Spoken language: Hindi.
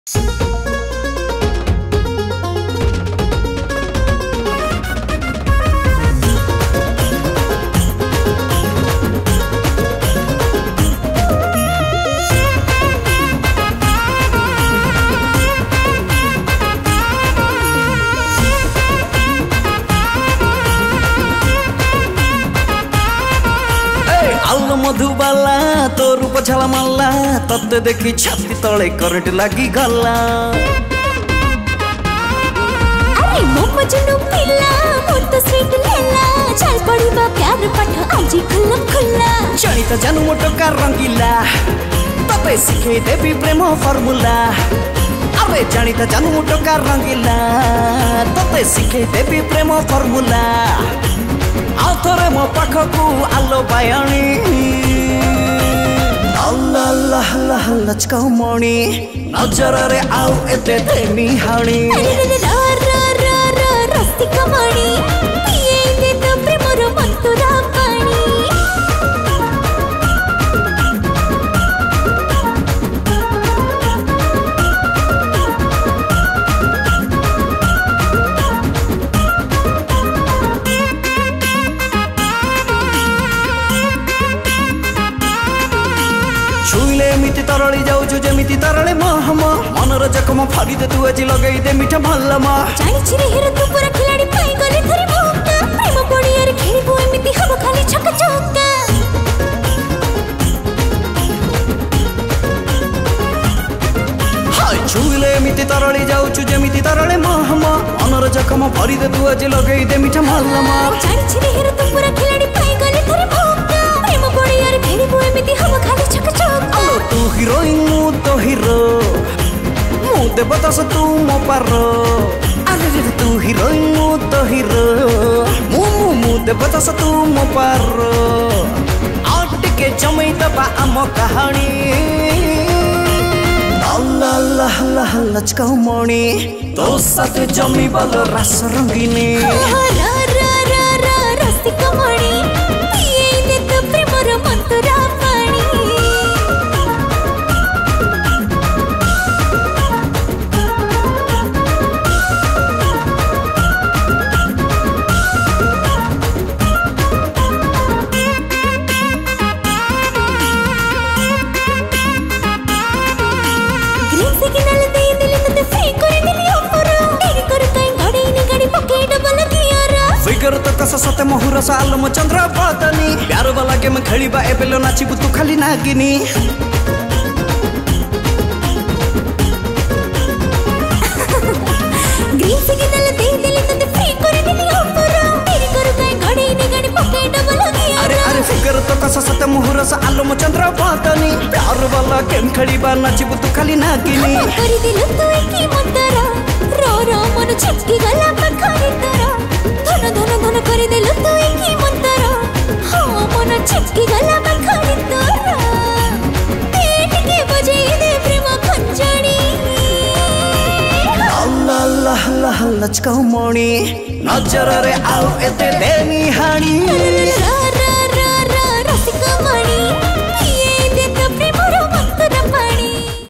आलो मधुबाला तो रूप झाला माला तत्ते देखी छाती तले करंट लगी गला। अरे मो मजनू पिला मोर तो स्वीट लेला चल पड़ीबा प्यार पाठ आजी खुल्लम खुल्ला। जानी तो जानू मोटो का रंगीला तते सिखे देवी प्रेम फॉर्मूला। अरे जानी तो जानू मोटो का रंगीला तते सिखे देवी प्रेम फॉर्मूला। आथरे मो पाखकू आलो बायाणी अल्लाह अल्लाह अल्लाह लचकाऊ मणि नजर रे आउ एते देनी हाणी। रस्ती कमाणी पिए दे तो प्रेम रो मंतुरा पानी। छुईले मिति तरली जाऊछु जेमिति तरले महम मनर जखम फाड़ी दे तू आज लगई दे मीठा भल्लम। जानी छिरे हिर तू पूरा खिलाड़ी पाई गले थरी भोका प्रेम पड़ियार खेलिबो एमिति हबो खाली छक चौका। हाय छुईले मिति तरली जाऊछु जेमिति तरले महम मनर जखम फाड़ी दे तू आज लगई दे मीठा भल्लम। जानी छिरे हिर तू पूरा खिलाड़ी पाई गले थरी भोका प्रेम पड़ियार खेलिबो एमिति हबो खाली छक चौका। तू हिरोइन मु तो हीरो मु देवदास तू मो पारो। अरे रे तू हिरोइन मु तो हीरो मु देवदास तू मो पारो। आट के जमई दबा आम कहानी अल्लाह अल्लाह अल्लाह लचकाऊ मणि तो साथ जमी बल रास रंगीनी। रस्ती कमाणी पिए दे तो प्रेम रो मंतुरा पानी। फिगर तो कस सते मोहुर साल मो चंद्र बदनी प्यार वाला गेम खेलिबा एबेलो नाचिबु तू खाली नागिनी। ग्रीन सिग्नल दे दिली तते फ्री कर दिली ऑफर तेरी करू काय घड़ी ने गाड़ी पके डबल गियर। अरे अरे फिगर तो कस सते मोहुर साल मो चंद्र बदनी प्यार वाला गेम खेलिबा नाचिबु तू खाली नागिनी। कर दिलु तू एकी मंतरा रो रो मन छटकी गला पखारी तरा धन धन धन कर दिलु तू एकी मंतरा हां मन छटकी गला पखारी तरा पेट के बजे दे प्रेम खंजणी। अल्लाह अल्लाह अल्लाह लचकाऊ मणि नजर रे आउ एते देनी हाणी।